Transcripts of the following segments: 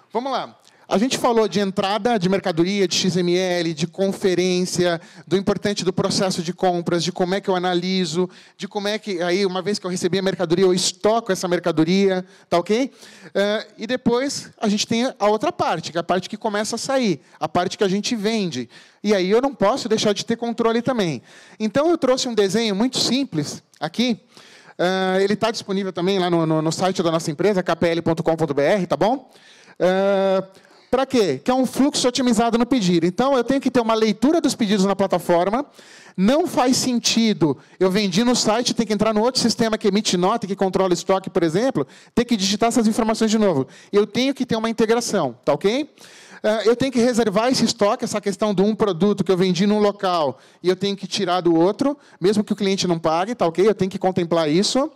Vamos lá. A gente falou de entrada de mercadoria, de XML, de conferência, do importante do processo de compras, de como é que eu analiso, de como é que, aí, uma vez que eu recebi a mercadoria, eu estoco essa mercadoria, tá ok? E depois a gente tem a outra parte, que é a parte que começa a sair, a parte que a gente vende. E aí eu não posso deixar de ter controle também. Então, eu trouxe um desenho muito simples aqui. Ele está disponível também lá no site da nossa empresa, kpl.com.br, tá bom? Para quê? Que é um fluxo otimizado no pedido. Então, eu tenho que ter uma leitura dos pedidos na plataforma. Não faz sentido eu vendi no site, ter que entrar no outro sistema que emite nota, que controla estoque, por exemplo, ter que digitar essas informações de novo. Eu tenho que ter uma integração, tá ok? Eu tenho que reservar esse estoque, essa questão de um produto que eu vendi num local e eu tenho que tirar do outro, mesmo que o cliente não pague, tá ok? Eu tenho que contemplar isso.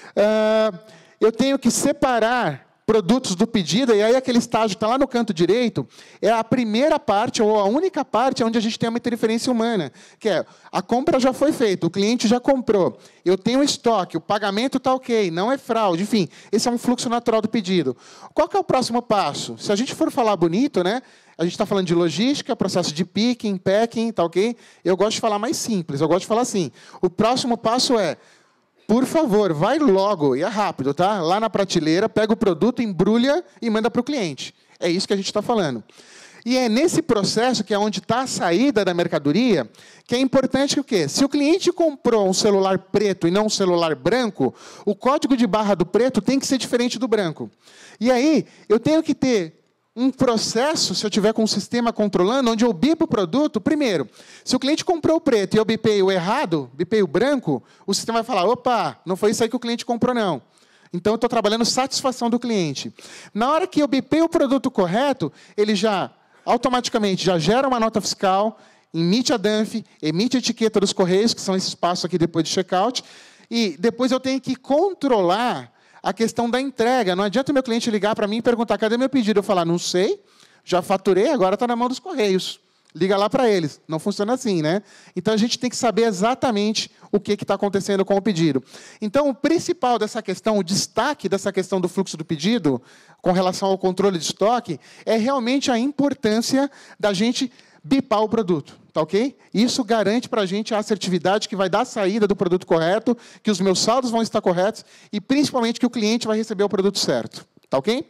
Eu tenho que separar produtos do pedido, e aí aquele estágio que está lá no canto direito, é a primeira parte, ou a única parte, onde a gente tem uma interferência humana, que é, a compra já foi feita, o cliente já comprou, eu tenho estoque, o pagamento está ok, não é fraude, enfim, esse é um fluxo natural do pedido. Qual que é o próximo passo? Se a gente for falar bonito, né, a gente está falando de logística, processo de picking, packing, tá ok? Eu gosto de falar mais simples, eu gosto de falar assim, o próximo passo é, por favor, vai logo, e é rápido, tá? Lá na prateleira, pega o produto, embrulha e manda para o cliente. É isso que a gente está falando. E é nesse processo, que é onde está a saída da mercadoria, que é importante que o quê? Se o cliente comprou um celular preto e não um celular branco, o código de barra do preto tem que ser diferente do branco. E aí, eu tenho que ter um processo, se eu tiver com um sistema controlando, onde eu bipo o produto, primeiro, se o cliente comprou o preto e eu bipei o errado, bipei o branco, o sistema vai falar, opa, não foi isso aí que o cliente comprou, não. Então, eu estou trabalhando satisfação do cliente. Na hora que eu bipei o produto correto, ele já, automaticamente, já gera uma nota fiscal, emite a DANF, emite a etiqueta dos correios, que são esses passos aqui depois de checkout, e depois eu tenho que controlar a questão da entrega. Não adianta o meu cliente ligar para mim e perguntar, cadê meu pedido? Eu falar, não sei, já faturei, agora está na mão dos correios. Liga lá para eles. Não funciona assim, né? Então, a gente tem que saber exatamente o que está acontecendo com o pedido. Então, o principal dessa questão, o destaque dessa questão do fluxo do pedido, com relação ao controle de estoque, é realmente a importância da gente bipar o produto, tá ok? Isso garante para a gente a assertividade que vai dar a saída do produto correto, que os meus saldos vão estar corretos e, principalmente, que o cliente vai receber o produto certo, tá ok?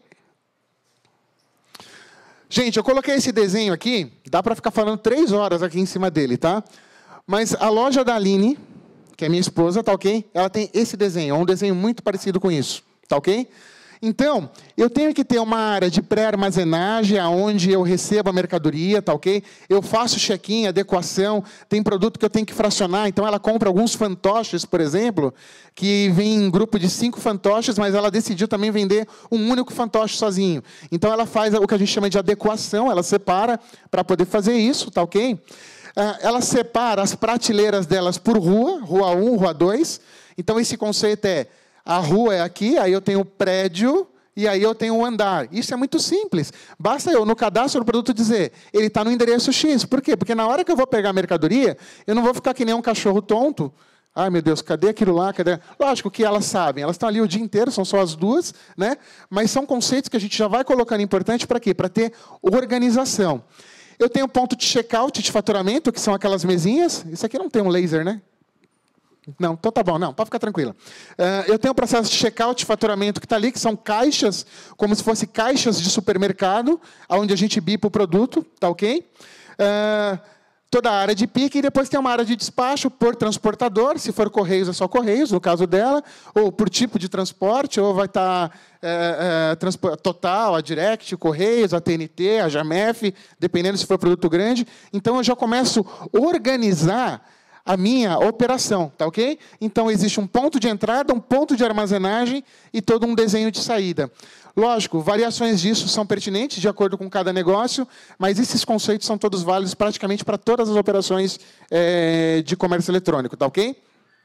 Gente, eu coloquei esse desenho aqui, dá para ficar falando 3 horas aqui em cima dele, tá? Mas a loja da Aline, que é minha esposa, tá ok? Ela tem esse desenho, é um desenho muito parecido com isso, tá ok? Então, eu tenho que ter uma área de pré-armazenagem, onde eu recebo a mercadoria, tá ok? Eu faço check-in, adequação, tem produto que eu tenho que fracionar, então ela compra alguns fantoches, por exemplo, que vem em grupo de 5 fantoches, mas ela decidiu também vender um único fantoche sozinho. Então, ela faz o que a gente chama de adequação, ela separa para poder fazer isso, tá ok? Ela separa as prateleiras delas por rua, rua 1, rua 2. Então, esse conceito é, a rua é aqui, aí eu tenho o prédio, e aí eu tenho um andar. Isso é muito simples. Basta eu, no cadastro do produto, dizer, ele está no endereço X. Por quê? Porque na hora que eu vou pegar a mercadoria, eu não vou ficar que nem um cachorro tonto. Ai, meu Deus, cadê aquilo lá? Cadê? Lógico que elas sabem, elas estão ali o dia inteiro, são só as duas, né? Mas são conceitos que a gente já vai colocando importante para quê? Para ter organização. Eu tenho ponto de checkout, de faturamento, que são aquelas mesinhas. Isso aqui não tem um laser, né? Não, então tá bom, não, pode ficar tranquila. Eu tenho o processo de checkout de faturamento que está ali, que são caixas, como se fossem caixas de supermercado, onde a gente bipa o produto, tá ok? Toda a área de pique, e depois tem uma área de despacho por transportador, se for Correios é só Correios, no caso dela, ou por tipo de transporte, ou vai estar Total, a Direct, Correios, a TNT, a Jamef, dependendo se for produto grande. Então, eu já começo a organizar a minha operação, tá ok? Então, existe um ponto de entrada, um ponto de armazenagem e todo um desenho de saída. Lógico, variações disso são pertinentes de acordo com cada negócio, mas esses conceitos são todos válidos praticamente para todas as operações de comércio eletrônico, tá ok?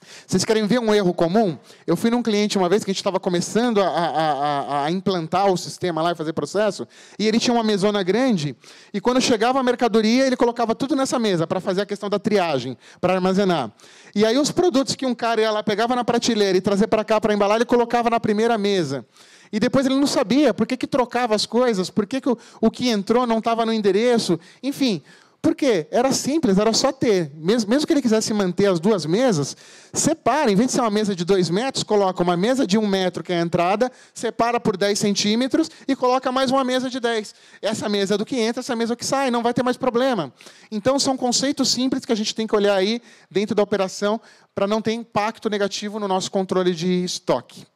Vocês querem ver um erro comum? Eu fui num cliente uma vez que a gente estava começando a implantar o sistema lá e fazer processo, e ele tinha uma mesona grande, e quando chegava a mercadoria, ele colocava tudo nessa mesa para fazer a questão da triagem, para armazenar. E aí os produtos que um cara ia lá, pegava na prateleira e trazia para cá para embalar, ele colocava na primeira mesa. E depois ele não sabia por que trocava as coisas, por que o que entrou não estava no endereço, enfim. Por quê? Era simples, era só ter. Mesmo que ele quisesse manter as duas mesas, separa, em vez de ser uma mesa de 2 metros, coloca uma mesa de 1 metro, que é a entrada, separa por 10 centímetros e coloca mais uma mesa de 10. Essa mesa é do que entra, essa mesa é do que sai, não vai ter mais problema. Então, são conceitos simples que a gente tem que olhar aí dentro da operação para não ter impacto negativo no nosso controle de estoque.